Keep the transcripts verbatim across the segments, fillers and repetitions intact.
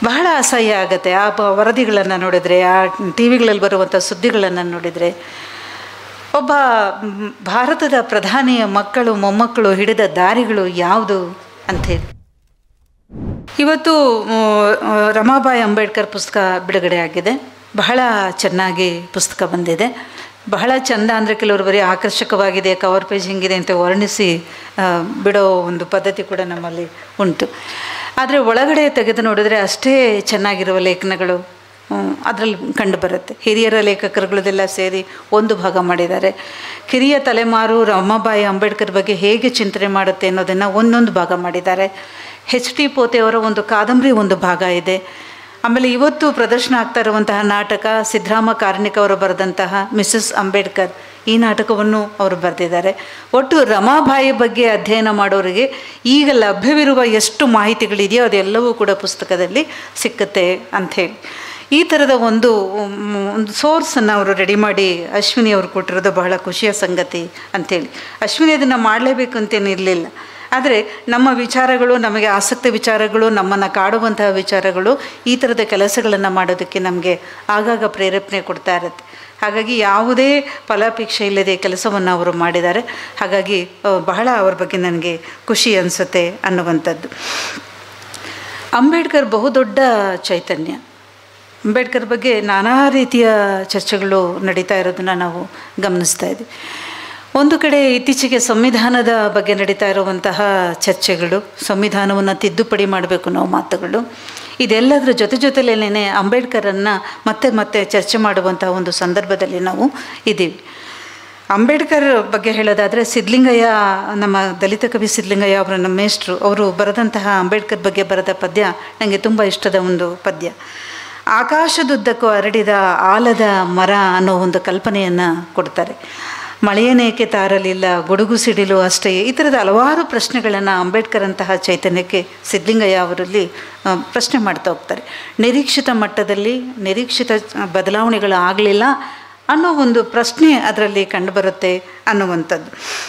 ಬಹಳ ಅಸಹ್ಯ ಆಗುತ್ತೆ ಆ ಬ ವರದಿಗಳನ್ನು ನೋಡಿದರೆ, ಆ ಟಿ ವಿಗಳಲ್ಲಿ ಬರುವಂಥ ಸುದ್ದಿಗಳನ್ನು ನೋಡಿದರೆ. ಒಬ್ಬ ಭಾರತದ ಪ್ರಧಾನಿಯ ಮಕ್ಕಳು ಮೊಮ್ಮಕ್ಕಳು ಹಿಡಿದ ದಾರಿಗಳು ಯಾವುದು ಅಂಥೇಳಿ. ಇವತ್ತು ರಮಾಬಾಯಿ ಅಂಬೇಡ್ಕರ್ ಪುಸ್ತಕ ಬಿಡುಗಡೆ ಆಗಿದೆ. ಬಹಳ ಚೆನ್ನಾಗಿ ಪುಸ್ತಕ ಬಂದಿದೆ. ಬಹಳ ಚೆಂದ ಅಂದರೆ ಕೆಲವರು ಬರೀ ಆಕರ್ಷಕವಾಗಿದೆ, ಕವರ್ ಪೇಜ್ ಹಿಂಗಿದೆ ಅಂತ ವರ್ಣಿಸಿ ಬಿಡೋ ಒಂದು ಪದ್ಧತಿ ಕೂಡ ನಮ್ಮಲ್ಲಿ ಉಂಟು. ಆದರೆ ಒಳಗಡೆ ತೆಗೆದು ನೋಡಿದರೆ ಅಷ್ಟೇ ಚೆನ್ನಾಗಿರುವ ಲೇಖನಗಳು ಅದರಲ್ಲಿ ಕಂಡು ಬರುತ್ತೆ. ಹಿರಿಯರ ಲೇಖಕರುಗಳದೆಲ್ಲ ಸೇರಿ ಒಂದು ಭಾಗ ಮಾಡಿದ್ದಾರೆ. ಕಿರಿಯ ತಲೆಮಾರು ರಮಾಬಾಯಿ ಅಂಬೇಡ್ಕರ್ ಬಗ್ಗೆ ಹೇಗೆ ಚಿಂತನೆ ಮಾಡುತ್ತೆ ಅನ್ನೋದನ್ನು ಒಂದೊಂದು ಭಾಗ ಮಾಡಿದ್ದಾರೆ. ಎಚ್ ಟಿ ಪೋತೆಯವರ ಒಂದು ಕಾದಂಬರಿ ಒಂದು ಭಾಗ ಇದೆ. ಆಮೇಲೆ ಇವತ್ತು ಪ್ರದರ್ಶನ ಆಗ್ತಾ ಇರುವಂತಹ ನಾಟಕ ಸಿದ್ದರಾಮ ಕಾರ್ಣಿಕ್ ಅವರು ಬರೆದಂತಹ ಮಿಸಸ್ ಅಂಬೇಡ್ಕರ್, ಈ ನಾಟಕವನ್ನು ಅವರು ಬರೆದಿದ್ದಾರೆ. ಒಟ್ಟು ರಮಾಬಾಯಿ ಬಗ್ಗೆ ಅಧ್ಯಯನ ಮಾಡೋರಿಗೆ ಈಗ ಲಭ್ಯವಿರುವ ಎಷ್ಟು ಮಾಹಿತಿಗಳಿದೆಯೋ ಅದೆಲ್ಲವೂ ಕೂಡ ಪುಸ್ತಕದಲ್ಲಿ ಸಿಕ್ಕುತ್ತೆ ಅಂಥೇಳಿ ಈ ಥರದ ಒಂದು ಒಂದು ಸೋರ್ಸನ್ನು ಅವರು ರೆಡಿ ಮಾಡಿ ಅಶ್ವಿನಿ ಅವರು ಕೊಟ್ಟಿರೋದು ಬಹಳ ಖುಷಿಯ ಸಂಗತಿ ಅಂಥೇಳಿ. ಅಶ್ವಿನಿ ಅದನ್ನು ಮಾಡಲೇಬೇಕು ಅಂತೇನಿರಲಿಲ್ಲ. ಆದರೆ ನಮ್ಮ ವಿಚಾರಗಳು, ನಮಗೆ ಆಸಕ್ತ ವಿಚಾರಗಳು, ನಮ್ಮನ್ನು ಕಾಡುವಂತಹ ವಿಚಾರಗಳು, ಈ ಥರದ ಕೆಲಸಗಳನ್ನು ಮಾಡೋದಕ್ಕೆ ನಮಗೆ ಆಗಾಗ ಪ್ರೇರೇಪಣೆ ಕೊಡ್ತಾ ಇರುತ್ತೆ. ಹಾಗಾಗಿ ಯಾವುದೇ ಫಲಾಪೇಕ್ಷೆ ಇಲ್ಲದೆ ಕೆಲಸವನ್ನು ಅವರು ಮಾಡಿದ್ದಾರೆ. ಹಾಗಾಗಿ ಬಹಳ ಅವ್ರ ಬಗ್ಗೆ ನನಗೆ ಖುಷಿ ಅನಿಸುತ್ತೆ ಅನ್ನುವಂಥದ್ದು. ಅಂಬೇಡ್ಕರ್ ಬಹುದೊಡ್ಡ ಚೈತನ್ಯ. ಅಂಬೇಡ್ಕರ್ ಬಗ್ಗೆ ನಾನಾ ರೀತಿಯ ಚರ್ಚೆಗಳು ನಡೀತಾ ಇರೋದನ್ನು ನಾವು ಗಮನಿಸ್ತಾ ಇದ್ದೀವಿ. ಒಂದು ಕಡೆ ಇತ್ತೀಚೆಗೆ ಸಂವಿಧಾನದ ಬಗ್ಗೆ ನಡೀತಾ ಇರುವಂತಹ ಚರ್ಚೆಗಳು, ಸಂವಿಧಾನವನ್ನು ತಿದ್ದುಪಡಿ ಮಾಡಬೇಕು ಅನ್ನೋ ಮಾತುಗಳು, ಇದೆಲ್ಲದರ ಜೊತೆ ಜೊತೆಲೇನೆ ಅಂಬೇಡ್ಕರನ್ನು ಮತ್ತೆ ಮತ್ತೆ ಚರ್ಚೆ ಮಾಡುವಂತಹ ಒಂದು ಸಂದರ್ಭದಲ್ಲಿ ನಾವು ಇದ್ದೀವಿ. ಅಂಬೇಡ್ಕರ್ ಬಗ್ಗೆ ಹೇಳೋದಾದರೆ ಸಿದ್ಧಲಿಂಗಯ್ಯ, ನಮ್ಮ ದಲಿತ ಕವಿ ಸಿದ್ಧಲಿಂಗಯ್ಯ ಅವರ ನಮ್ಮ ಮೇಷ್ಟ್ರು, ಅವರು ಬರೆದಂತಹ ಅಂಬೇಡ್ಕರ್ ಬಗ್ಗೆ ಬರೆದ ಪದ್ಯ ನನಗೆ ತುಂಬ ಇಷ್ಟದ ಒಂದು ಪದ್ಯ. ಆಕಾಶದುದ್ದಕ್ಕೂ ಹರಡಿದ ಆಲದ ಮರ ಅನ್ನೋ ಒಂದು ಕಲ್ಪನೆಯನ್ನು ಕೊಡ್ತಾರೆ. ಮಳೆಯನೇಕೆ ತಾರಲಿಲ್ಲ, ಗುಡುಗು ಸಿಡಿಲು ಅಷ್ಟೇ, ಈ ಥರದ ಹಲವಾರು ಪ್ರಶ್ನೆಗಳನ್ನು ಅಂಬೇಡ್ಕರ್ ಅಂತಹ ಚೈತನ್ಯಕ್ಕೆ ಸಿದ್ಧಲಿಂಗಯ್ಯ ಅವರಲ್ಲಿ ಪ್ರಶ್ನೆ ಮಾಡ್ತಾ ಹೋಗ್ತಾರೆ. ನಿರೀಕ್ಷಿತ ಮಟ್ಟದಲ್ಲಿ ನಿರೀಕ್ಷಿತ ಬದಲಾವಣೆಗಳು ಆಗಲಿಲ್ಲ ಅನ್ನೋ ಒಂದು ಪ್ರಶ್ನೆ ಅದರಲ್ಲಿ ಕಂಡುಬರುತ್ತೆ ಅನ್ನುವಂಥದ್ದು.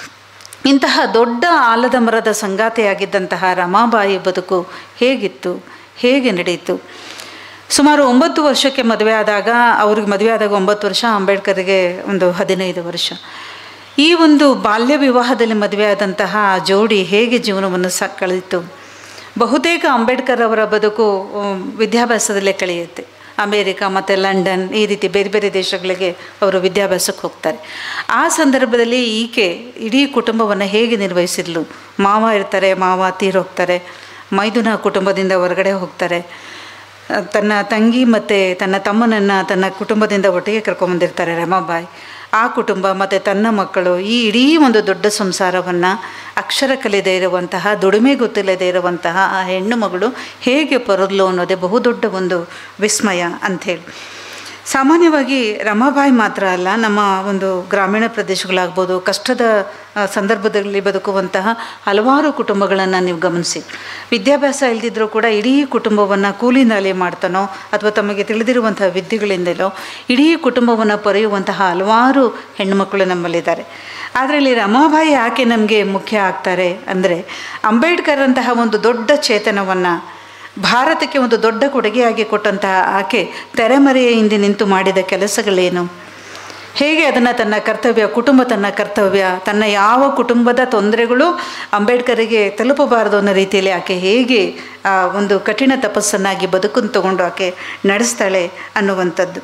ಇಂತಹ ದೊಡ್ಡ ಆಲದ ಮರದ ಸಂಗಾತಿಯಾಗಿದ್ದಂತಹ ರಮಾಬಾಯಿ ಬದುಕು ಹೇಗಿತ್ತು, ಹೇಗೆ ನಡೆಯಿತು? ಸುಮಾರು ಒಂಬತ್ತು ವರ್ಷಕ್ಕೆ ಮದುವೆ ಆದಾಗ, ಅವ್ರಿಗೆ ಮದುವೆ ಆದಾಗ ಒಂಬತ್ತು ವರ್ಷ, ಅಂಬೇಡ್ಕರ್ಗೆ ಒಂದು ಹದಿನೈದು ವರ್ಷ. ಈ ಒಂದು ಬಾಲ್ಯ ವಿವಾಹದಲ್ಲಿ ಮದುವೆ ಆದಂತಹ ಜೋಡಿ ಹೇಗೆ ಜೀವನವನ್ನು ಸ ಕಳೆಯಿತು? ಬಹುತೇಕ ಅಂಬೇಡ್ಕರ್ ಅವರ ಬದುಕು ವಿದ್ಯಾಭ್ಯಾಸದಲ್ಲೇ ಕಳೆಯುತ್ತೆ. ಅಮೇರಿಕಾ ಮತ್ತು ಲಂಡನ್ ಈ ರೀತಿ ಬೇರೆ ಬೇರೆ ದೇಶಗಳಿಗೆ ಅವರು ವಿದ್ಯಾಭ್ಯಾಸಕ್ಕೆ ಹೋಗ್ತಾರೆ. ಆ ಸಂದರ್ಭದಲ್ಲಿ ಈಕೆ ಇಡೀ ಕುಟುಂಬವನ್ನು ಹೇಗೆ ನಿರ್ವಹಿಸಿದ್ಲು? ಮಾವ ಇರ್ತಾರೆ, ಮಾವ ತೀರೋಗ್ತಾರೆ, ಮೈದುನ ಕುಟುಂಬದಿಂದ ಹೊರಗಡೆ ಹೋಗ್ತಾರೆ, ತನ್ನ ತಂಗಿ ಮತ್ತು ತನ್ನ ತಮ್ಮನನ್ನು ತನ್ನ ಕುಟುಂಬದಿಂದ ಒಟ್ಟಿಗೆ ಕರ್ಕೊಂಬಂದಿರ್ತಾರೆ ರಮಾಬಾಯಿ. ಆ ಕುಟುಂಬ ಮತ್ತು ತನ್ನ ಮಕ್ಕಳು, ಈ ಇಡೀ ಒಂದು ದೊಡ್ಡ ಸಂಸಾರವನ್ನು ಅಕ್ಷರ ಕಲಿಯದೇ ಇರುವಂತಹ, ದುಡಿಮೆ ಗೊತ್ತಿಲ್ಲದೇ ಇರುವಂತಹ ಆ ಹೆಣ್ಣು ಮಗಳು ಹೇಗೆ ಪರದ್ಲು ಅನ್ನೋದೇ ಬಹುದೊಡ್ಡ ಒಂದು ವಿಸ್ಮಯ ಅಂಥೇಳಿ. ಸಾಮಾನ್ಯವಾಗಿ ರಮಾಬಾಯಿ ಮಾತ್ರ ಅಲ್ಲ, ನಮ್ಮ ಒಂದು ಗ್ರಾಮೀಣ ಪ್ರದೇಶಗಳಾಗ್ಬೋದು, ಕಷ್ಟದ ಸಂದರ್ಭದಲ್ಲಿ ಬದುಕುವಂತಹ ಹಲವಾರು ಕುಟುಂಬಗಳನ್ನು ನೀವು ಗಮನಿಸಿ. ವಿದ್ಯಾಭ್ಯಾಸ ಇಲ್ಲದಿದ್ದರೂ ಕೂಡ ಇಡೀ ಕುಟುಂಬವನ್ನು ಕೂಲಿ ನಾಲಿ ಮಾಡ್ತಾನೋ ಅಥವಾ ತಮಗೆ ತಿಳಿದಿರುವಂಥ ವಿದ್ಯೆಗಳಿಂದಲೋ ಇಡೀ ಕುಟುಂಬವನ್ನು ಪೊರೆಯುವಂತಹ ಹಲವಾರು ಹೆಣ್ಣುಮಕ್ಕಳು ನಮ್ಮಲ್ಲಿದ್ದಾರೆ. ಆದರೆ ಇಲ್ಲಿ ರಮಾಬಾಯಿ ಯಾಕೆ ನಮಗೆ ಮುಖ್ಯ ಆಗ್ತಾರೆ ಅಂದರೆ, ಅಂಬೇಡ್ಕರ್ ಅಂತಹ ಒಂದು ದೊಡ್ಡ ಚೇತನವನ್ನು ಭಾರತಕ್ಕೆ ಒಂದು ದೊಡ್ಡ ಕೊಡುಗೆಯಾಗಿ ಕೊಟ್ಟಂತಹ ಆಕೆ ತೆರೆಮರೆಯ ಹಿಂದೆ ನಿಂತು ಮಾಡಿದ ಕೆಲಸಗಳೇನು, ಹೇಗೆ ಅದನ್ನು ತನ್ನ ಕರ್ತವ್ಯ, ಕುಟುಂಬ ತನ್ನ ಕರ್ತವ್ಯ, ತನ್ನ ಯಾವ ಕುಟುಂಬದ ತೊಂದರೆಗಳು ಅಂಬೇಡ್ಕರಿಗೆ ತಲುಪಬಾರದು ಅನ್ನೋ ರೀತಿಯಲ್ಲಿ ಆಕೆ ಹೇಗೆ ಒಂದು ಕಠಿಣ ತಪಸ್ಸನ್ನಾಗಿ ಬದುಕನ್ನು ತಗೊಂಡು ಆಕೆ ನಡೆಸ್ತಾಳೆ ಅನ್ನುವಂಥದ್ದು.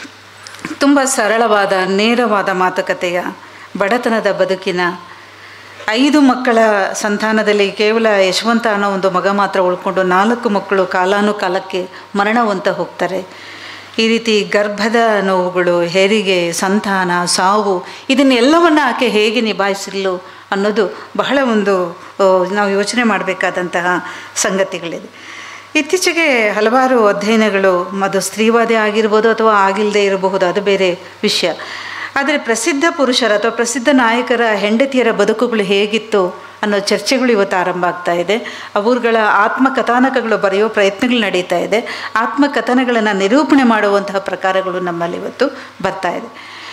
ತುಂಬ ಸರಳವಾದ ನೇರವಾದ ಮಾತುಕತೆಯ, ಬಡತನದ ಬದುಕಿನ, ಐದು ಮಕ್ಕಳ ಸಂತಾನದಲ್ಲಿ ಕೇವಲ ಯಶವಂತ ಅನ್ನೋ ಒಂದು ಮಗ ಮಾತ್ರ ಉಳ್ಕೊಂಡು ನಾಲ್ಕು ಮಕ್ಕಳು ಕಾಲಾನುಕಾಲಕ್ಕೆ ಮರಣವಂತ ಹೋಗ್ತಾರೆ. ಈ ರೀತಿ ಗರ್ಭದ ನೋವುಗಳು, ಹೆರಿಗೆ, ಸಂತಾನ, ಸಾವು, ಇದನ್ನೆಲ್ಲವನ್ನು ಆಕೆ ಹೇಗೆ ನಿಭಾಯಿಸಲು ಅನ್ನೋದು ಬಹಳ ಒಂದು ನಾವು ಯೋಚನೆ ಮಾಡಬೇಕಾದಂತಹ ಸಂಗತಿಗಳಿದೆ. ಇತ್ತೀಚೆಗೆ ಹಲವಾರು ಅಧ್ಯಯನಗಳು, ಅದು ಸ್ತ್ರೀವಾದಿ ಆಗಿರ್ಬೋದು ಅಥವಾ ಆಗಿಲ್ಲದೆ ಇರಬಹುದು, ಅದು ಬೇರೆ ವಿಷಯ. ಆದರೆ ಪ್ರಸಿದ್ಧ ಪುರುಷರ ಅಥವಾ ಪ್ರಸಿದ್ಧ ನಾಯಕರ ಹೆಂಡತಿಯರ ಬದುಕುಗಳು ಹೇಗಿತ್ತು ಅನ್ನೋ ಚರ್ಚೆಗಳು ಇವತ್ತು ಆರಂಭ ಆಗ್ತಾ ಇದೆ. ಅವರುಗಳ ಆತ್ಮಕಥಾನಕಗಳು ಬರೆಯೋ ಪ್ರಯತ್ನಗಳು ನಡೀತಾ ಇದೆ. ಆತ್ಮಕಥನಗಳನ್ನು ನಿರೂಪಣೆ ಮಾಡುವಂತಹ ಪ್ರಕಾರಗಳು ನಮ್ಮಲ್ಲಿ ಇವತ್ತು ಬರ್ತಾ ಇದೆ.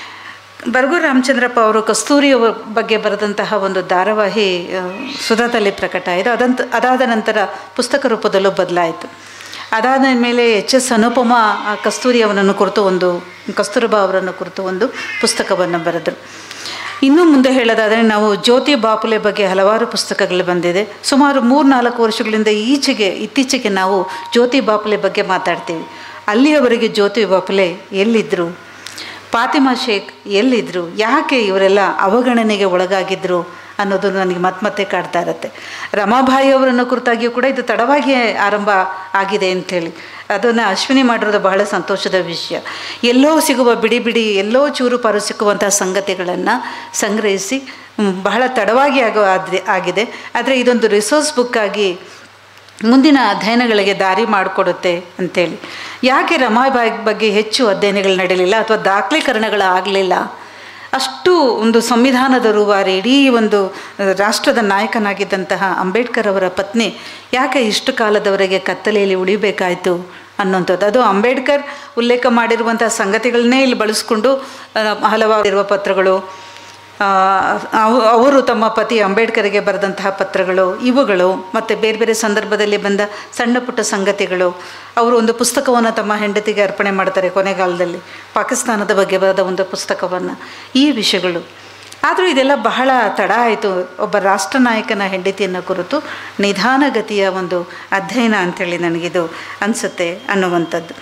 ಬರಗೂರು ರಾಮಚಂದ್ರಪ್ಪ ಅವರು ಕಸ್ತೂರಿಯ ಬಗ್ಗೆ ಬರೆದಂತಹ ಒಂದು ಧಾರಾವಾಹಿ ಸುಧಾದಲ್ಲಿ ಪ್ರಕಟ ಆಯಿತು. ಅದಂತ ಅದಾದ ನಂತರ ಪುಸ್ತಕ ರೂಪದಲ್ಲೂ ಬದಲಾಯಿತು. ಅದಾದ ಮೇಲೆ ಎಚ್ ಎಸ್ ಅನುಪಮ ಕಸ್ತೂರಿ ಅವರನ್ನು ಕುರಿತು ಒಂದು ಕಸ್ತೂರಬಾ ಅವರನ್ನು ಕುರಿತು ಒಂದು ಪುಸ್ತಕವನ್ನು ಬರೆದರು. ಇನ್ನೂ ಮುಂದೆ ಹೇಳೋದಾದರೆ ನಾವು ಜ್ಯೋತಿ ಬಾಪುಲೆ ಬಗ್ಗೆ ಹಲವಾರು ಪುಸ್ತಕಗಳು ಬಂದಿದೆ. ಸುಮಾರು ಮೂರು ನಾಲ್ಕು ವರ್ಷಗಳಿಂದ ಈಚೆಗೆ ಇತ್ತೀಚೆಗೆ ನಾವು ಜ್ಯೋತಿ ಬಾಪುಲೆ ಬಗ್ಗೆ ಮಾತಾಡ್ತೀವಿ. ಅಲ್ಲಿಯವರೆಗೆ ಜ್ಯೋತಿ ಬಾಪುಲೆ ಎಲ್ಲಿದ್ದರು, ಫಾತಿಮಾ ಶೇಖ್ ಎಲ್ಲಿದ್ದರು, ಯಾಕೆ ಇವರೆಲ್ಲ ಅವಗಣನೆಗೆ ಒಳಗಾಗಿದ್ದರು ಅನ್ನೋದು ನನಗೆ ಮತ್ತೆ ಮತ್ತೆ ಕಾಡ್ತಾ ಇರುತ್ತೆ. ರಮಾಬಾಯಿ ಅವರನ್ನು ಕುರಿತಾಗಿಯೂ ಕೂಡ ಇದು ತಡವಾಗಿ ಆರಂಭ ಆಗಿದೆ ಅಂಥೇಳಿ ಅದನ್ನು ಅಶ್ವಿನಿ ಮಾಡಿರೋದು ಬಹಳ ಸಂತೋಷದ ವಿಷಯ. ಎಲ್ಲೋ ಸಿಗುವ ಬಿಡಿ ಬಿಡಿ ಎಲ್ಲೋ ಚೂರು ಪಾರು ಸಿಕ್ಕುವಂಥ ಸಂಗತಿಗಳನ್ನು ಸಂಗ್ರಹಿಸಿ ಬಹಳ ತಡವಾಗಿ ಆಗೋ ಆದ್ರೆ ಆಗಿದೆ. ಆದರೆ ಇದೊಂದು ರಿಸೋರ್ಸ್ ಬುಕ್ಕಾಗಿ ಮುಂದಿನ ಅಧ್ಯಯನಗಳಿಗೆ ದಾರಿ ಮಾಡಿಕೊಡುತ್ತೆ ಅಂಥೇಳಿ. ಯಾಕೆ ರಮಾಬಾಯಿ ಬಗ್ಗೆ ಹೆಚ್ಚು ಅಧ್ಯಯನಗಳು ನಡೆಯಲಿಲ್ಲ ಅಥವಾ ದಾಖಲೀಕರಣಗಳು ಆಗಲಿಲ್ಲ? ಅಷ್ಟು ಒಂದು ಸಂವಿಧಾನದ ರೂವಾರಿ, ಇಡೀ ಒಂದು ರಾಷ್ಟ್ರದ ನಾಯಕನಾಗಿದ್ದಂತಹ ಅಂಬೇಡ್ಕರ್ ಅವರ ಪತ್ನಿ ಯಾಕೆ ಇಷ್ಟು ಕಾಲದವರೆಗೆ ಕತ್ತಲೆಯಲ್ಲಿ ಉಳಿಬೇಕಾಯಿತು ಅನ್ನೋಂಥದ್ದು. ಅದು ಅಂಬೇಡ್ಕರ್ ಉಲ್ಲೇಖ ಮಾಡಿರುವಂಥ ಸಂಗತಿಗಳನ್ನೇ ಇಲ್ಲಿ ಬಳಸ್ಕೊಂಡು ಹಲವಾರು ಇರುವ ಪತ್ರಗಳು, ಅವರು ತಮ್ಮ ಪತಿ ಅಂಬೇಡ್ಕರ್ಗೆ ಬರೆದಂತಹ ಪತ್ರಗಳು, ಇವುಗಳು ಮತ್ತು ಬೇರೆ ಬೇರೆ ಸಂದರ್ಭದಲ್ಲಿ ಬಂದ ಸಣ್ಣ ಪುಟ್ಟ ಸಂಗತಿಗಳು. ಅವರು ಒಂದು ಪುಸ್ತಕವನ್ನು ತಮ್ಮ ಹೆಂಡತಿಗೆ ಅರ್ಪಣೆ ಮಾಡ್ತಾರೆ ಕೊನೆಗಾಲದಲ್ಲಿ, ಪಾಕಿಸ್ತಾನದ ಬಗ್ಗೆ ಬರೆದ ಒಂದು ಪುಸ್ತಕವನ್ನು. ಈ ವಿಷಯಗಳು ಆದರೂ ಇದೆಲ್ಲ ಬಹಳ ತಡ ಆಯಿತು. ಒಬ್ಬ ರಾಷ್ಟ್ರ ನಾಯಕನ ಹೆಂಡತಿಯನ್ನು ಕುರಿತು ನಿಧಾನಗತಿಯ ಒಂದು ಅಧ್ಯಯನ ಅಂಥೇಳಿ ನನಗಿದು ಅನಿಸುತ್ತೆ ಅನ್ನುವಂಥದ್ದು.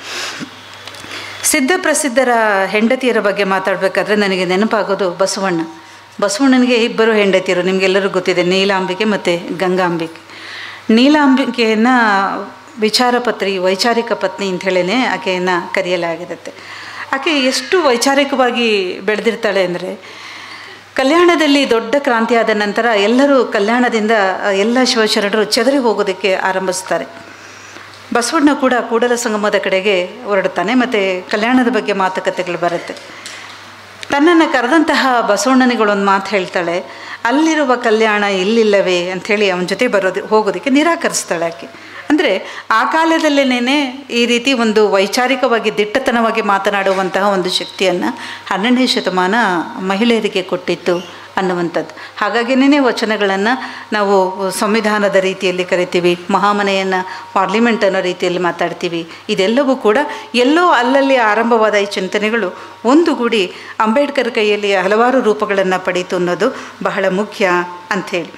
ಸಿದ್ಧ ಪ್ರಸಿದ್ಧರ ಹೆಂಡತಿಯರ ಬಗ್ಗೆ ಮಾತಾಡಬೇಕಾದ್ರೆ ನನಗೆ ನೆನಪಾಗೋದು ಬಸವಣ್ಣ. ಬಸವಣ್ಣನಿಗೆ ಇಬ್ಬರು ಹೆಂಡತಿಯರು, ನಿಮಗೆಲ್ಲರಿಗೂ ಗೊತ್ತಿದೆ, ನೀಲಾಂಬಿಕೆ ಮತ್ತು ಗಂಗಾಂಬಿಕೆ. ನೀಲಾಂಬಿಕೆಯನ್ನು ವಿಚಾರ ಪತ್ರಿ, ವೈಚಾರಿಕ ಪತ್ನಿ ಅಂಥೇಳೇ ಆಕೆಯನ್ನು ಕರೆಯಲಾಗಿರುತ್ತೆ. ಆಕೆ ಎಷ್ಟು ವೈಚಾರಿಕವಾಗಿ ಬೆಳೆದಿರ್ತಾಳೆ ಅಂದರೆ, ಕಲ್ಯಾಣದಲ್ಲಿ ದೊಡ್ಡ ಕ್ರಾಂತಿ ಆದ ನಂತರ ಎಲ್ಲರೂ ಕಲ್ಯಾಣದಿಂದ ಎಲ್ಲ ಶಿವಶರಣರು ಚದರಿ ಹೋಗೋದಕ್ಕೆ ಆರಂಭಿಸ್ತಾರೆ. ಬಸವಣ್ಣ ಕೂಡ ಕೂಡಲ ಸಂಗಮದ ಕಡೆಗೆ ಹೊರಡ್ತಾನೆ ಮತ್ತು ಕಲ್ಯಾಣದ ಬಗ್ಗೆ ಮಾತುಕತೆಗಳು ಬರುತ್ತೆ. ತನ್ನನ್ನು ಕರೆದಂತಹ ಬಸವಣ್ಣನಿಗಳೊಂದು ಮಾತು ಹೇಳ್ತಾಳೆ, ಅಲ್ಲಿರುವ ಕಲ್ಯಾಣ ಇಲ್ಲಿಲ್ಲವೇ ಅಂಥೇಳಿ ಅವನ ಜೊತೆ ಬರೋದು ಹೋಗೋದಕ್ಕೆ ನಿರಾಕರಿಸ್ತಾಳೆ ಆಕೆ. ಅಂದರೆ ಆ ಕಾಲದಲ್ಲೇನೇ ಈ ರೀತಿ ಒಂದು ವೈಚಾರಿಕವಾಗಿ ದಿಟ್ಟತನವಾಗಿ ಮಾತನಾಡುವಂತಹ ಒಂದು ಶಕ್ತಿಯನ್ನು ಹನ್ನೆರಡನೇ ಶತಮಾನ ಮಹಿಳೆಯರಿಗೆ ಕೊಟ್ಟಿತ್ತು ಅನ್ನುವಂಥದ್ದು. ಹಾಗಾಗಿಯೇ ವಚನಗಳನ್ನು ನಾವು ಸಂವಿಧಾನದ ರೀತಿಯಲ್ಲಿ ಕರಿತೀವಿ, ಮಹಾಮನೆಯನ್ನು ಪಾರ್ಲಿಮೆಂಟ್ ಅನ್ನೋ ರೀತಿಯಲ್ಲಿ ಮಾತಾಡ್ತೀವಿ. ಇದೆಲ್ಲವೂ ಕೂಡ ಎಲ್ಲೋ ಅಲ್ಲಲ್ಲಿ ಆರಂಭವಾದ ಈ ಚಿಂತನೆಗಳು ಒಂದುಗೂಡಿ ಅಂಬೇಡ್ಕರ್ ಕೈಯಲ್ಲಿ ಹಲವಾರು ರೂಪಗಳನ್ನು ಪಡೀತು ಅನ್ನೋದು ಬಹಳ ಮುಖ್ಯ ಅಂಥೇಳಿ.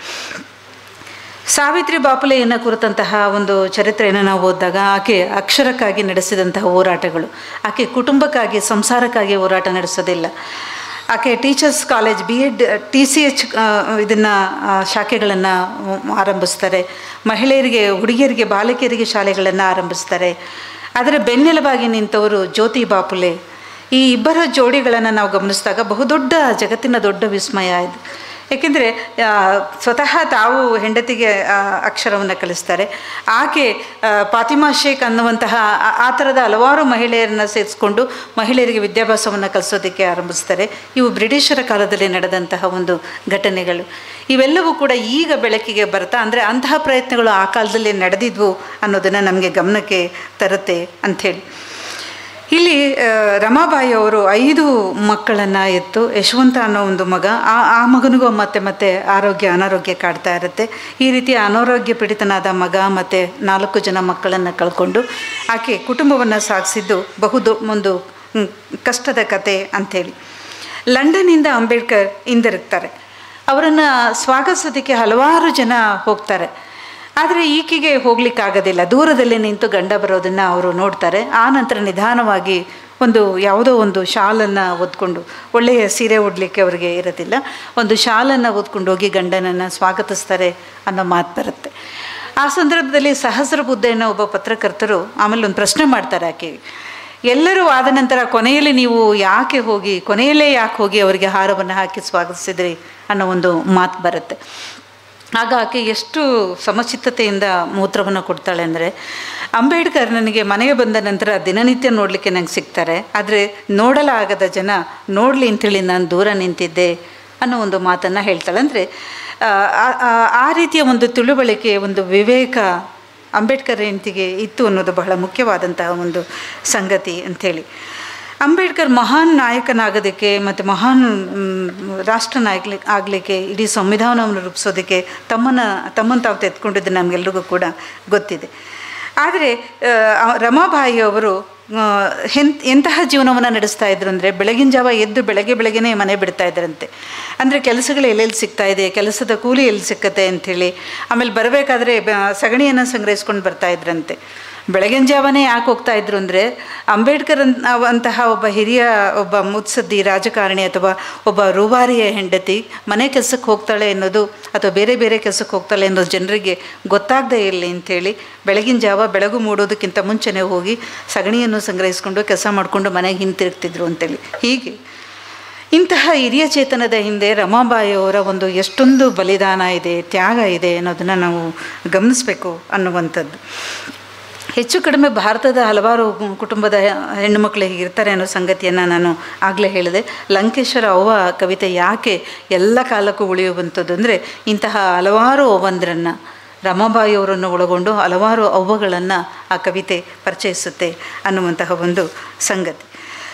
ಸಾವಿತ್ರಿ ಬಾಪುಲೆಯನ್ನು ಕುರಿತಂತಹ ಒಂದು ಚರಿತ್ರೆಯನ್ನು ನಾವು ಓದಿದಾಗ ಆಕೆ ಅಕ್ಷರಕ್ಕಾಗಿ ನಡೆಸಿದಂತಹ ಹೋರಾಟಗಳು, ಆಕೆ ಕುಟುಂಬಕ್ಕಾಗಿ ಸಂಸಾರಕ್ಕಾಗಿ ಹೋರಾಟ ನಡೆಸೋದಿಲ್ಲ. ಆಕೆ teachers college, B Ed, T C H ಇದನ್ನು ಶಾಖೆಗಳನ್ನು ಆರಂಭಿಸ್ತಾರೆ. ಮಹಿಳೆಯರಿಗೆ, ಹುಡುಗಿಯರಿಗೆ, ಬಾಲಕಿಯರಿಗೆ ಶಾಲೆಗಳನ್ನು ಆರಂಭಿಸ್ತಾರೆ. ಅದರ ಬೆನ್ನೆಲುಬಾಗಿ ನಿಂತವರು ಜ್ಯೋತಿ ಬಾಪುಲೆ. ಈ ಇಬ್ಬರ ಜೋಡಿಗಳನ್ನು ನಾವು ಗಮನಿಸಿದಾಗ ಬಹುದೊಡ್ಡ ಜಗತ್ತಿನ ದೊಡ್ಡ ವಿಸ್ಮಯ ಇದು. ಏಕೆಂದರೆ ಸ್ವತಃ ತಾವು ಹೆಂಡತಿಗೆ ಅಕ್ಷರವನ್ನು ಕಲಿಸ್ತಾರೆ. ಆಕೆ ಫಾತಿಮಾ ಶೇಖ್ ಅನ್ನುವಂತಹ ಆ ಥರದ ಹಲವಾರು ಮಹಿಳೆಯರನ್ನು ಸೇರಿಸ್ಕೊಂಡು ಮಹಿಳೆಯರಿಗೆ ವಿದ್ಯಾಭ್ಯಾಸವನ್ನು ಕಲಿಸೋದಕ್ಕೆ ಆರಂಭಿಸ್ತಾರೆ. ಇವು ಬ್ರಿಟಿಷರ ಕಾಲದಲ್ಲಿ ನಡೆದಂತಹ ಒಂದು ಘಟನೆಗಳು. ಇವೆಲ್ಲವೂ ಕೂಡ ಈಗ ಬೆಳಕಿಗೆ ಬರ್ತಾ, ಅಂದರೆ ಅಂತಹ ಪ್ರಯತ್ನಗಳು ಆ ಕಾಲದಲ್ಲಿ ನಡೆದಿದ್ವು ಅನ್ನೋದನ್ನು ನಮಗೆ ಗಮನಕ್ಕೆ ತರುತ್ತೆ ಅಂಥೇಳಿ. ಇಲ್ಲಿ ರಮಾಬಾಯಿ ಅವರು ಐದು ಮಕ್ಕಳನ್ನು ಎತ್ತು, ಯಶವಂತ ಅನ್ನೋ ಒಂದು ಮಗ, ಆ ಆ ಮಗನಿಗೂ ಮತ್ತೆ ಮತ್ತೆ ಆರೋಗ್ಯ ಅನಾರೋಗ್ಯ ಕಾಡ್ತಾ ಇರುತ್ತೆ. ಈ ರೀತಿ ಅನಾರೋಗ್ಯ ಪೀಡಿತನಾದ ಮಗ ಮತ್ತು ನಾಲ್ಕು ಜನ ಮಕ್ಕಳನ್ನು ಕಳ್ಕೊಂಡು ಆಕೆ ಕುಟುಂಬವನ್ನು ಸಾಗಿಸಿದ್ದು ಬಹುದೊ ಒಂದು ಕಷ್ಟದ ಕತೆ ಅಂಥೇಳಿ. ಲಂಡನ್ನಿಂದ ಅಂಬೇಡ್ಕರ್ ಹಿಂದಿರುಗ್ತಾರೆ. ಅವರನ್ನು ಸ್ವಾಗತಿಸೋದಕ್ಕೆ ಹಲವಾರು ಜನ ಹೋಗ್ತಾರೆ. ಆದರೆ ಈಕೆಗೆ ಹೋಗ್ಲಿಕ್ಕಾಗೋದಿಲ್ಲ. ದೂರದಲ್ಲಿ ನಿಂತು ಗಂಡ ಬರೋದನ್ನು ಅವರು ನೋಡ್ತಾರೆ. ಆ ನಂತರ ನಿಧಾನವಾಗಿ ಒಂದು ಯಾವುದೋ ಒಂದು ಶಾಲನ್ನು ಒದ್ಕೊಂಡು, ಒಳ್ಳೆಯ ಸೀರೆ ಉಡಲಿಕ್ಕೆ ಅವರಿಗೆ ಇರೋದಿಲ್ಲ, ಒಂದು ಶಾಲನ್ನು ಒದ್ಕೊಂಡು ಹೋಗಿ ಗಂಡನನ್ನು ಸ್ವಾಗತಿಸ್ತಾರೆ ಅನ್ನೋ ಮಾತು ಬರುತ್ತೆ. ಆ ಸಂದರ್ಭದಲ್ಲಿ ಸಹಸ್ರ ಬುದ್ಧ ಅನ್ನೋ ಒಬ್ಬ ಪತ್ರಕರ್ತರು ಆಮೇಲೆ ಒಂದು ಪ್ರಶ್ನೆ ಮಾಡ್ತಾರೆ ಆಕೆಗೆ. ಎಲ್ಲರೂ ಆದ ನಂತರ ಕೊನೆಯಲ್ಲಿ ನೀವು ಯಾಕೆ ಹೋಗಿ, ಕೊನೆಯಲ್ಲೇ ಯಾಕೆ ಹೋಗಿ ಅವರಿಗೆ ಹಾರವನ್ನು ಹಾಕಿ ಸ್ವಾಗತಿಸಿದ್ರಿ ಅನ್ನೋ ಒಂದು ಮಾತು ಬರುತ್ತೆ. ಆಗ ಆಕೆ ಎಷ್ಟು ಸಮಚಿತ್ತತೆಯಿಂದ ಮೂತ್ರವನ್ನು ಕೊಡ್ತಾಳೆ ಅಂದರೆ, ಅಂಬೇಡ್ಕರ್ ನನಗೆ ಮನೆಗೆ ಬಂದ ನಂತರ ದಿನನಿತ್ಯ ನೋಡಲಿಕ್ಕೆ ನಂಗೆ ಸಿಗ್ತಾರೆ, ಆದರೆ ನೋಡಲಾಗದ ಜನ ನೋಡಲಿ ಅಂಥೇಳಿ ನಾನು ದೂರ ನಿಂತಿದ್ದೆ ಅನ್ನೋ ಒಂದು ಮಾತನ್ನು ಹೇಳ್ತಾಳೆ. ಅಂದರೆ ಆ ರೀತಿಯ ಒಂದು ತಿಳುವಳಿಕೆ, ಒಂದು ವಿವೇಕ ಅಂಬೇಡ್ಕರ್ ಹೆಂಡತಿಗೆ ಇತ್ತು ಅನ್ನೋದು ಬಹಳ ಮುಖ್ಯವಾದಂತಹ ಒಂದು ಸಂಗತಿ ಅಂಥೇಳಿ. ಅಂಬೇಡ್ಕರ್ ಮಹಾನ್ ನಾಯಕನಾಗೋದಕ್ಕೆ ಮತ್ತು ಮಹಾನ್ ರಾಷ್ಟ್ರ ನಾಯಕ ಆಗಲಿಕ್ಕೆ, ಇಡೀ ಸಂವಿಧಾನವನ್ನು ರೂಪಿಸೋದಕ್ಕೆ ತಮ್ಮನ್ನು ತಮ್ಮನ್ನು ತಾವು ತೆಗೆದುಕೊಂಡಿದ್ದು ನಮಗೆಲ್ರಿಗೂ ಕೂಡ ಗೊತ್ತಿದೆ. ಆದರೆ ರಮಾಬಾಯಿಯವರು ಎಂತ ಎಂತಹ ಜೀವನವನ್ನು ನಡೆಸ್ತಾ ಇದ್ರು ಅಂದರೆ ಬೆಳಗಿನ ಜಾವ ಎದ್ದು ಬೆಳಗ್ಗೆ ಬೆಳಗ್ಗೆನೇ ಮನೆ ಬಿಡ್ತಾ ಇದ್ರಂತೆ. ಅಂದರೆ ಕೆಲಸಗಳು ಎಲ್ಲೆಲ್ಲಿ ಸಿಗ್ತಾ ಇದೆ, ಕೆಲಸದ ಕೂಲಿ ಎಲ್ಲಿ ಸಿಕ್ಕತ್ತೆ ಅಂಥೇಳಿ. ಆಮೇಲೆ ಬರಬೇಕಾದ್ರೆ ಸಗಣಿಯನ್ನು ಸಂಗ್ರಹಿಸ್ಕೊಂಡು ಬರ್ತಾ ಇದ್ರಂತೆ. ಬೆಳಗಿನ ಜಾವನೇ ಯಾಕೆ ಹೋಗ್ತಾ ಇದ್ರು ಅಂದರೆ ಅಂಬೇಡ್ಕರ್ ಅಂತಹ ಒಬ್ಬ ಹಿರಿಯ ಒಬ್ಬ ಮುತ್ಸದ್ದಿ ರಾಜಕಾರಣಿ ಅಥವಾ ಒಬ್ಬ ರೂವಾರಿಯ ಹೆಂಡತಿ ಮನೆ ಕೆಲಸಕ್ಕೆ ಹೋಗ್ತಾಳೆ ಅನ್ನೋದು ಅಥವಾ ಬೇರೆ ಬೇರೆ ಕೆಲಸಕ್ಕೆ ಹೋಗ್ತಾಳೆ ಅನ್ನೋದು ಜನರಿಗೆ ಗೊತ್ತಾಗದೇ ಇರಲಿ ಅಂಥೇಳಿ ಬೆಳಗಿನ ಜಾವ ಬೆಳಗು ಮೂಡೋದಕ್ಕಿಂತ ಮುಂಚೆನೇ ಹೋಗಿ ಸಗಣಿಯನ್ನು ಸಂಗ್ರಹಿಸ್ಕೊಂಡು ಕೆಲಸ ಮಾಡಿಕೊಂಡು ಮನೆಗೆ ಹಿಂತಿರುಗ್ತಿದ್ರು ಅಂತೇಳಿ. ಹೀಗೆ ಇಂತಹ ಹಿರಿಯ ಚೇತನದ ಹಿಂದೆ ರಮಾಬಾಯಿಯವರ ಒಂದು ಎಷ್ಟೊಂದು ಬಲಿದಾನ ಇದೆ, ತ್ಯಾಗ ಇದೆ ಅನ್ನೋದನ್ನು ನಾವು ಗಮನಿಸಬೇಕು ಅನ್ನುವಂಥದ್ದು. ಹೆಚ್ಚು ಕಡಿಮೆ ಭಾರತದ ಹಲವಾರು ಕುಟುಂಬದ ಹೆಣ್ಣುಮಕ್ಕಳು ಹೀಗಿರ್ತಾರೆ ಅನ್ನೋ ಸಂಗತಿಯನ್ನು ನಾನು ಆಗಲೇ ಹೇಳಿದೆ. ಲಂಕೇಶ್ವರ ಅವ್ವ ಕವಿತೆ ಯಾಕೆ ಎಲ್ಲ ಕಾಲಕ್ಕೂ ಉಳಿಯುವಂಥದ್ದು ಅಂದರೆ ಇಂತಹ ಹಲವಾರು ಅವ್ವಂದ್ರನ್ನು ರಮಾಬಾಯಿಯವರನ್ನು ಒಳಗೊಂಡು ಹಲವಾರು ಅವ್ವಗಳನ್ನು ಆ ಕವಿತೆ ಪರಿಚಯಿಸುತ್ತೆ ಅನ್ನುವಂತಹ ಒಂದು ಸಂಗತಿ.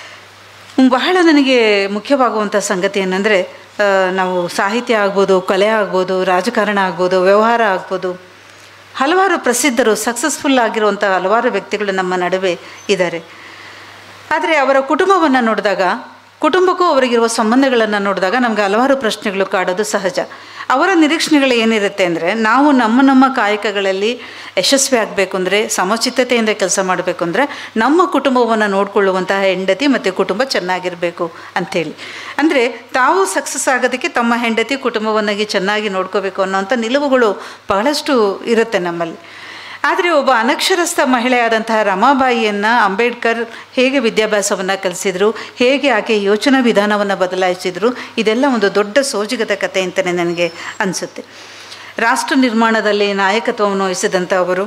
ಬಹಳ ನನಗೆ ಮುಖ್ಯವಾಗುವಂಥ ಸಂಗತಿ ಏನಂದರೆ ನಾವು ಸಾಹಿತ್ಯ ಆಗ್ಬೋದು, ಕಲೆ ಆಗ್ಬೋದು, ರಾಜಕಾರಣ ಆಗ್ಬೋದು, ವ್ಯವಹಾರ ಆಗ್ಬೋದು, ಹಲವಾರು ಪ್ರಸಿದ್ಧರು ಸಕ್ಸಸ್ಫುಲ್ ಆಗಿರುವಂಥ ಹಲವಾರು ವ್ಯಕ್ತಿಗಳು ನಮ್ಮ ನಡುವೆ ಇದ್ದಾರೆ. ಆದರೆ ಅವರ ಕುಟುಂಬವನ್ನು ನೋಡಿದಾಗ, ಕುಟುಂಬಕ್ಕೂ ಅವರಿಗಿರುವ ಸಂಬಂಧಗಳನ್ನು ನೋಡಿದಾಗ ನಮಗೆ ಹಲವಾರು ಪ್ರಶ್ನೆಗಳು ಕಾಡೋದು ಸಹಜ. ಅವರ ನಿರೀಕ್ಷಣೆಗಳು ಏನಿರುತ್ತೆ ಅಂದರೆ ನಾವು ನಮ್ಮ ನಮ್ಮ ಕಾಯಕಗಳಲ್ಲಿ ಯಶಸ್ವಿ ಆಗಬೇಕು ಅಂದರೆ, ಸಮಚಿತ್ತತೆಯಿಂದ ಕೆಲಸ ಮಾಡಬೇಕು ಅಂದರೆ ನಮ್ಮ ಕುಟುಂಬವನ್ನು ನೋಡಿಕೊಳ್ಳುವಂತಹ ಹೆಂಡತಿ ಮತ್ತು ಕುಟುಂಬ ಚೆನ್ನಾಗಿರಬೇಕು ಅಂಥೇಳಿ. ಅಂದರೆ ತಾವು ಸಕ್ಸಸ್ ಆಗೋದಕ್ಕೆ ತಮ್ಮ ಹೆಂಡತಿ ಕುಟುಂಬವನ್ನಾಗಿ ಚೆನ್ನಾಗಿ ನೋಡ್ಕೋಬೇಕು ಅನ್ನೋಂಥ ನಿಲುವುಗಳು ಬಹಳಷ್ಟು ಇರುತ್ತೆ ನಮ್ಮಲ್ಲಿ. ಆದರೆ ಒಬ್ಬ ಅನಕ್ಷರಸ್ಥ ಮಹಿಳೆಯಾದಂತಹ ರಮಾಬಾಯಿಯನ್ನು ಅಂಬೇಡ್ಕರ್ ಹೇಗೆ ವಿದ್ಯಾಭ್ಯಾಸವನ್ನು ಕಲಿಸಿದರು, ಹೇಗೆ ಆಕೆ ಯೋಚನಾ ವಿಧಾನವನ್ನು ಬದಲಾಯಿಸಿದರು, ಇದೆಲ್ಲ ಒಂದು ದೊಡ್ಡ ಸೋಜಿಗದ ಕಥೆ ಅಂತಲೇ ನನಗೆ ಅನಿಸುತ್ತೆ. ರಾಷ್ಟ್ರ ನಿರ್ಮಾಣದಲ್ಲಿ ನಾಯಕತ್ವವನ್ನು ವಹಿಸಿದಂಥ ಅವರು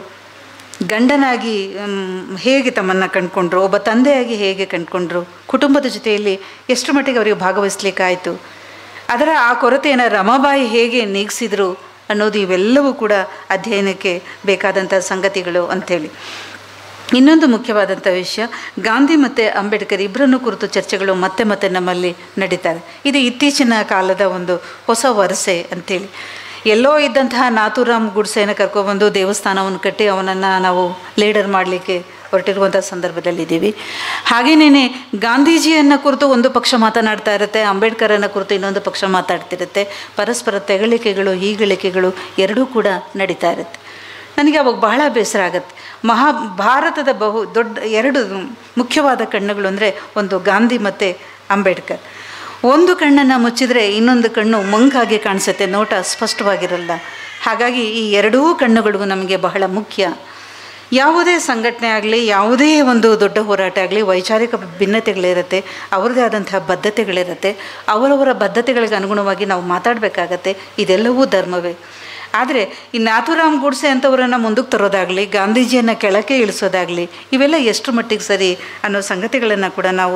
ಗಂಡನಾಗಿ ಹೇಗೆ ತಮ್ಮನ್ನು ಕಂಡುಕೊಂಡ್ರು, ಒಬ್ಬ ತಂದೆಯಾಗಿ ಹೇಗೆ ಕಂಡುಕೊಂಡ್ರು, ಕುಟುಂಬದ ಜೊತೆಯಲ್ಲಿ ಎಷ್ಟು ಮಟ್ಟಿಗೆ ಅವರಿಗೆ ಭಾಗವಹಿಸ್ಲಿಕ್ಕಾಯಿತು, ಅದರ ಆ ಕೊರತೆಯನ್ನು ರಮಾಬಾಯಿ ಹೇಗೆ ನೀಗಿಸಿದರು ಅನ್ನೋದು ಇವೆಲ್ಲವೂ ಕೂಡ ಅಧ್ಯಯನಕ್ಕೆ ಬೇಕಾದಂಥ ಸಂಗತಿಗಳು ಅಂಥೇಳಿ. ಇನ್ನೊಂದು ಮುಖ್ಯವಾದಂಥ ವಿಷಯ, ಗಾಂಧಿ ಮತ್ತು ಅಂಬೇಡ್ಕರ್ ಇಬ್ಬರನ್ನು ಕುರಿತು ಚರ್ಚೆಗಳು ಮತ್ತೆ ಮತ್ತೆ ನಮ್ಮಲ್ಲಿ ನಡೀತಾರೆ. ಇದು ಇತ್ತೀಚಿನ ಕಾಲದ ಒಂದು ಹೊಸ ವರಸೆ ಅಂಥೇಳಿ. ಎಲ್ಲೋ ಇದ್ದಂತಹ ನಾಥೂರಾಮ್ ಗುಡ್ಸೆಯನ್ನು ಕರ್ಕೊಬಂದು ದೇವಸ್ಥಾನವನ್ನು ಕಟ್ಟಿ ಅವನನ್ನು ನಾವು ಲೀಡರ್ ಮಾಡಲಿಕ್ಕೆ ಹೊರಟಿರುವಂಥ ಸಂದರ್ಭದಲ್ಲಿದ್ದೀವಿ. ಹಾಗೆಯೇ ಗಾಂಧೀಜಿಯನ್ನು ಕುರಿತು ಒಂದು ಪಕ್ಷ ಮಾತನಾಡ್ತಾ ಇರುತ್ತೆ, ಅಂಬೇಡ್ಕರನ್ನು ಕುರಿತು ಇನ್ನೊಂದು ಪಕ್ಷ ಮಾತಾಡ್ತಿರುತ್ತೆ. ಪರಸ್ಪರ ತೆಗಳಿಕೆಗಳು, ಹೀಗಳಿಕೆಗಳು ಎರಡೂ ಕೂಡ ನಡೀತಾ ಇರುತ್ತೆ. ನನಗೆ ಅವಾಗ ಬಹಳ ಬೇಸರ ಆಗುತ್ತೆ. ಮಹಾ ಭಾರತದ ಬಹು ದೊಡ್ಡ ಎರಡು ಮುಖ್ಯವಾದ ಕಣ್ಣುಗಳು ಅಂದರೆ ಒಂದು ಗಾಂಧಿ ಮತ್ತು ಅಂಬೇಡ್ಕರ್. ಒಂದು ಕಣ್ಣನ್ನು ಮುಚ್ಚಿದರೆ ಇನ್ನೊಂದು ಕಣ್ಣು ಮಂಕಾಗಿ ಕಾಣಿಸುತ್ತೆ, ನೋಟ ಸ್ಪಷ್ಟವಾಗಿರಲ್ಲ. ಹಾಗಾಗಿ ಈ ಎರಡೂ ಕಣ್ಣುಗಳು ನಮಗೆ ಬಹಳ ಮುಖ್ಯ. ಯಾವುದೇ ಸಂಘಟನೆ ಆಗಲಿ, ಯಾವುದೇ ಒಂದು ದೊಡ್ಡ ಹೋರಾಟ ಆಗಲಿ, ವೈಚಾರಿಕ ಭಿನ್ನತೆಗಳಿರುತ್ತೆ, ಅವರದೇ ಆದಂತಹ ಬದ್ಧತೆಗಳಿರುತ್ತೆ. ಅವರವರ ಬದ್ಧತೆಗಳಿಗೆ ಅನುಗುಣವಾಗಿ ನಾವು ಮಾತಾಡಬೇಕಾಗತ್ತೆ. ಇದೆಲ್ಲವೂ ಧರ್ಮವೇ. ಆದರೆ ಈ ನಾಥೂರಾಮ್ ಗೂಡ್ಸೆ ಅಂಥವರನ್ನು ಮುಂದಕ್ಕೆ ತರೋದಾಗಲಿ, ಗಾಂಧೀಜಿಯನ್ನು ಕೆಳಕ್ಕೆ ಇಳಿಸೋದಾಗಲಿ, ಇವೆಲ್ಲ ಎಷ್ಟು ಮಟ್ಟಿಗೆ ಸರಿ ಅನ್ನೋ ಸಂಗತಿಗಳನ್ನು ಕೂಡ ನಾವು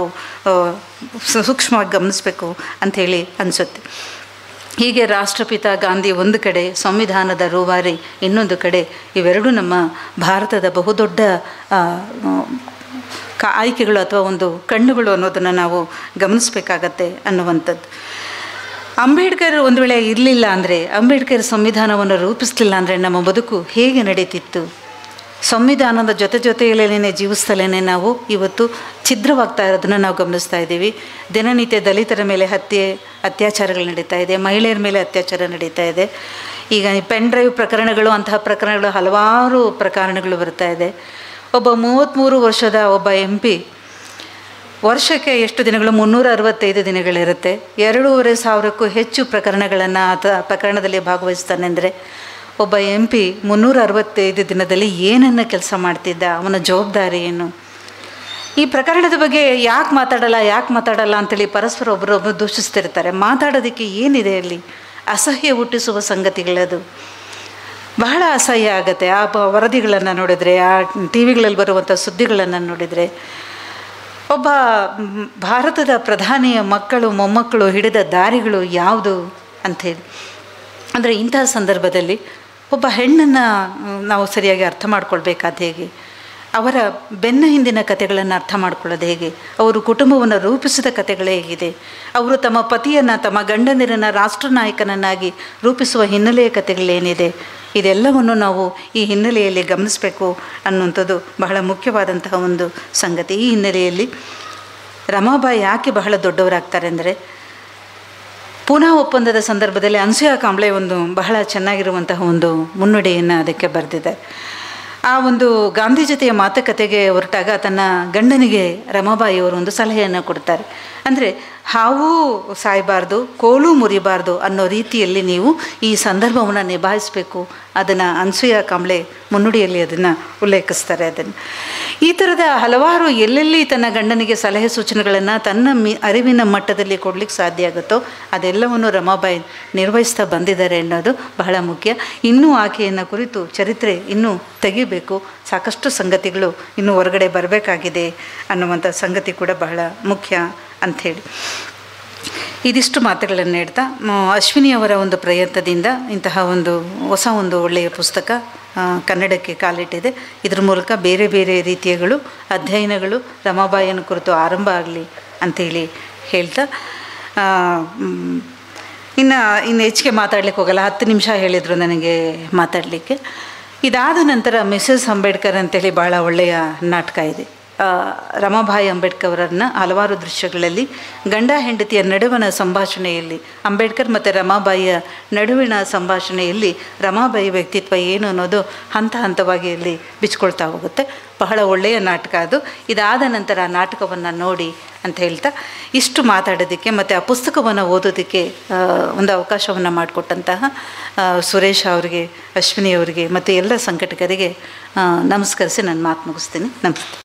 ಸೂಕ್ಷ್ಮವಾಗಿ ಗಮನಿಸಬೇಕು ಅಂಥೇಳಿ ಅನಿಸುತ್ತೆ. ಹೀಗೆ ರಾಷ್ಟ್ರಪಿತ ಗಾಂಧಿ ಒಂದು ಕಡೆ, ಸಂವಿಧಾನದ ರೂವಾರಿ ಇನ್ನೊಂದು ಕಡೆ, ಇವೆರಡೂ ನಮ್ಮ ಭಾರತದ ಬಹುದೊಡ್ಡ ಕಾ ಆಯ್ಕೆಗಳು ಅಥವಾ ಒಂದು ಕಣ್ಣುಗಳು ಅನ್ನೋದನ್ನು ನಾವು ಗಮನಿಸಬೇಕಾಗತ್ತೆ ಅನ್ನುವಂಥದ್ದು. ಅಂಬೇಡ್ಕರ್ ಒಂದು ವೇಳೆ ಇರಲಿಲ್ಲ ಅಂದರೆ, ಅಂಬೇಡ್ಕರ್ ಸಂವಿಧಾನವನ್ನು ರೂಪಿಸಲಿಲ್ಲ ಅಂದರೆ ನಮ್ಮ ಬದುಕು ಹೇಗೆ ನಡೀತಿತ್ತು? ಸಂವಿಧಾನದ ಜೊತೆ ಜೊತೆಯಲ್ಲೇ ಜೀವಿಸ್ತಲೇ ನಾವು ಇವತ್ತು ಛಿದ್ರವಾಗ್ತಾ ಇರೋದನ್ನು ನಾವು ಗಮನಿಸ್ತಾ ಇದ್ದೀವಿ. ದಿನನಿತ್ಯ ದಲಿತರ ಮೇಲೆ ಹತ್ಯೆ ಅತ್ಯಾಚಾರಗಳು ನಡೀತಾ ಇದೆ, ಮಹಿಳೆಯರ ಮೇಲೆ ಅತ್ಯಾಚಾರ ನಡೀತಾ ಇದೆ. ಈಗ ಪೆನ್ ಡ್ರೈವ್ ಪ್ರಕರಣಗಳು, ಅಂತಹ ಪ್ರಕರಣಗಳು ಹಲವಾರು ಪ್ರಕರಣಗಳು ಬರ್ತಾ ಇದೆ. ಒಬ್ಬ ಮೂವತ್ತ್ಮೂರು ವರ್ಷದ ಒಬ್ಬ ಎಂ ಪಿ ವರ್ಷಕ್ಕೆ ಎಷ್ಟು ದಿನಗಳು? ಮುನ್ನೂರ ಅರವತ್ತೈದು ದಿನಗಳಿರುತ್ತೆ. ಎರಡೂವರೆ ಸಾವಿರಕ್ಕೂ ಹೆಚ್ಚು ಪ್ರಕರಣಗಳನ್ನು ಆತ ಪ್ರಕರಣದಲ್ಲಿ ಭಾಗವಹಿಸ್ತಾನೆ ಅಂದರೆ ಒಬ್ಬ ಎಂ ಪಿ ಮುನ್ನೂರ ಅರವತ್ತೈದು ದಿನದಲ್ಲಿ ಏನನ್ನು ಕೆಲಸ ಮಾಡ್ತಿದ್ದ, ಅವನ ಜವಾಬ್ದಾರಿ ಏನು? ಈ ಪ್ರಕರಣದ ಬಗ್ಗೆ ಯಾಕೆ ಮಾತಾಡಲ್ಲ ಯಾಕೆ ಮಾತಾಡಲ್ಲ ಅಂತೇಳಿ ಪರಸ್ಪರ ಒಬ್ಬರೊಬ್ಬರು ದೂಷಿಸ್ತಿರ್ತಾರೆ. ಮಾತಾಡೋದಕ್ಕೆ ಏನಿದೆ ಅಲ್ಲಿ? ಅಸಹ್ಯ ಹುಟ್ಟಿಸುವ ಸಂಗತಿಗಳದು. ಬಹಳ ಅಸಹ್ಯ ಆಗುತ್ತೆ ಆ ವರದಿಗಳನ್ನು ನೋಡಿದರೆ, ಆ ಟಿ ವಿಗಳಲ್ಲಿ ಬರುವಂಥ ಸುದ್ದಿಗಳನ್ನು ನೋಡಿದರೆ. ಒಬ್ಬ ಭಾರತದ ಪ್ರಧಾನಿಯ ಮಕ್ಕಳು ಮೊಮ್ಮಕ್ಕಳು ಹಿಡಿದ ದಾರಿಗಳು ಯಾವುದು ಅಂಥೇಳಿ. ಅಂದರೆ ಇಂತಹ ಸಂದರ್ಭದಲ್ಲಿ ಒಬ್ಬ ಹೆಣ್ಣನ್ನು ನಾವು ಸರಿಯಾಗಿ ಅರ್ಥ ಮಾಡ್ಕೊಳ್ಬೇಕಾದ ಹೇಗೆ? ಅವರ ಬೆನ್ನ ಹಿಂದಿನ ಕಥೆಗಳನ್ನು ಅರ್ಥ ಮಾಡ್ಕೊಳ್ಳೋದು ಹೇಗೆ? ಅವರು ಕುಟುಂಬವನ್ನು ರೂಪಿಸಿದ ಕಥೆಗಳೇ ಹೇಗಿದೆ? ಅವರು ತಮ್ಮ ಪತಿಯನ್ನು, ತಮ್ಮ ಗಂಡಂದಿರನ್ನು ರಾಷ್ಟ್ರ ನಾಯಕನನ್ನಾಗಿ ರೂಪಿಸುವ ಹಿನ್ನೆಲೆಯ ಕಥೆಗಳೇನಿದೆ ಇದೆಲ್ಲವನ್ನು ನಾವು ಈ ಹಿನ್ನೆಲೆಯಲ್ಲಿ ಗಮನಿಸಬೇಕು ಅನ್ನುವಂಥದ್ದು ಬಹಳ ಮುಖ್ಯವಾದಂತಹ ಒಂದು ಸಂಗತಿ. ಈ ಹಿನ್ನೆಲೆಯಲ್ಲಿ ರಮಾಬಾಯಿ ಯಾಕೆ ಬಹಳ ದೊಡ್ಡವರಾಗ್ತಾರೆ ಅಂದರೆ, ಪೂನಾ ಒಪ್ಪಂದದ ಸಂದರ್ಭದಲ್ಲಿ ಅನಸೂಯ ಕಾಂಬ್ಳೆ ಒಂದು ಬಹಳ ಚೆನ್ನಾಗಿರುವಂತಹ ಒಂದು ಮುನ್ನುಡಿಯನ್ನು ಅದಕ್ಕೆ ಬರೆದಿದ್ದಾರೆ. ಆ ಒಂದು ಗಾಂಧಿ ಜೊತೆಯ ಮಾತುಕತೆಗೆ ಹೊರಟಾಗ ತನ್ನ ಗಂಡನಿಗೆ ರಮಾಬಾಯಿಯವರು ಒಂದು ಸಲಹೆಯನ್ನು ಕೊಡ್ತಾರೆ. ಅಂದರೆ ಹಾವು ಸಾಯಬಾರ್ದು, ಕೋಲು ಮುರಿಬಾರ್ದು ಅನ್ನೋ ರೀತಿಯಲ್ಲಿ ನೀವು ಈ ಸಂದರ್ಭವನ್ನು ನಿಭಾಯಿಸಬೇಕು. ಅದನ್ನು ಅನಸೂಯ ಕಾಂಬ್ಳೆ ಮುನ್ನುಡಿಯಲ್ಲಿ ಅದನ್ನು ಉಲ್ಲೇಖಿಸ್ತಾರೆ. ಅದನ್ನು ಈ ಥರದ ಹಲವಾರು ಎಲ್ಲೆಲ್ಲಿ ತನ್ನ ಗಂಡನಿಗೆ ಸಲಹೆ ಸೂಚನೆಗಳನ್ನು ತನ್ನ ಮಿ ಅರಿವಿನ ಮಟ್ಟದಲ್ಲಿ ಕೊಡಲಿಕ್ಕೆ ಸಾಧ್ಯ ಆಗುತ್ತೋ ಅದೆಲ್ಲವನ್ನು ರಮಾಬಾಯಿ ನಿರ್ವಹಿಸ್ತಾ ಬಂದಿದ್ದಾರೆ ಅನ್ನೋದು ಬಹಳ ಮುಖ್ಯ. ಇನ್ನೂ ಆಕೆಯನ್ನು ಕುರಿತು ಚರಿತ್ರೆ ಇನ್ನೂ ತೆಗಿಬೇಕು, ಸಾಕಷ್ಟು ಸಂಗತಿಗಳು ಇನ್ನೂ ಹೊರಗಡೆ ಬರಬೇಕಾಗಿದೆ ಅನ್ನುವಂಥ ಸಂಗತಿ ಕೂಡ ಬಹಳ ಮುಖ್ಯ ಅಂಥೇಳಿ ಇದಿಷ್ಟು ಮಾತುಗಳನ್ನು ಹೇಳ್ತಾ, ಅಶ್ವಿನಿಯವರ ಒಂದು ಪ್ರಯತ್ನದಿಂದ ಇಂತಹ ಒಂದು ಹೊಸ ಒಂದು ಒಳ್ಳೆಯ ಪುಸ್ತಕ ಕನ್ನಡಕ್ಕೆ ಕಾಲಿಟ್ಟಿದೆ. ಇದ್ರ ಮೂಲಕ ಬೇರೆ ಬೇರೆ ರೀತಿಯಗಳು ಅಧ್ಯಯನಗಳು ರಮಾಬಾಯಿಯನ್ನು ಕುರಿತು ಆರಂಭ ಆಗಲಿ ಅಂಥೇಳಿ ಹೇಳ್ತಾ, ಇನ್ನು ಇನ್ನು ಹೆಚ್ಚಿಗೆ ಮಾತಾಡಲಿಕ್ಕೆ ಹೋಗಲ್ಲ. ಹತ್ತು ನಿಮಿಷ ಹೇಳಿದರು ನನಗೆ ಮಾತಾಡಲಿಕ್ಕೆ. ಇದಾದ ನಂತರ ಮಿಸಸ್ ಅಂಬೇಡ್ಕರ್ ಅಂತೇಳಿ ಭಾಳ ಒಳ್ಳೆಯ ನಾಟಕ ಇದೆ. ರಮಾಬಾಯಿ ಅಂಬೇಡ್ಕರ್ ಅವರನ್ನು ಹಲವಾರು ದೃಶ್ಯಗಳಲ್ಲಿ ಗಂಡ ಹೆಂಡತಿಯ ನಡುವಿನ ಸಂಭಾಷಣೆಯಲ್ಲಿ, ಅಂಬೇಡ್ಕರ್ ಮತ್ತು ರಮಾಬಾಯಿಯ ನಡುವಿನ ಸಂಭಾಷಣೆಯಲ್ಲಿ ರಮಾಬಾಯಿ ವ್ಯಕ್ತಿತ್ವ ಏನು ಅನ್ನೋದು ಹಂತ ಹಂತವಾಗಿ ಅಲ್ಲಿ ಬಿಚ್ಕೊಳ್ತಾ ಹೋಗುತ್ತೆ. ಬಹಳ ಒಳ್ಳೆಯ ನಾಟಕ ಅದು. ಇದಾದ ನಂತರ ಆ ನಾಟಕವನ್ನು ನೋಡಿ ಅಂತ ಹೇಳ್ತಾ ಇಷ್ಟು ಮಾತಾಡೋದಕ್ಕೆ ಮತ್ತು ಆ ಪುಸ್ತಕವನ್ನು ಓದೋದಕ್ಕೆ ಒಂದು ಅವಕಾಶವನ್ನು ಮಾಡಿಕೊಟ್ಟಂತಹ ಸುರೇಶ್ ಅವರಿಗೆ, ಅಶ್ವಿನಿ ಅವರಿಗೆ ಮತ್ತು ಎಲ್ಲ ಸಂಘಟಕರಿಗೆ ನಮಸ್ಕರಿಸಿ ನನ್ನ ಮಾತು ಮುಗಿಸ್ತೀನಿ. ನಮಸ್ತೆ.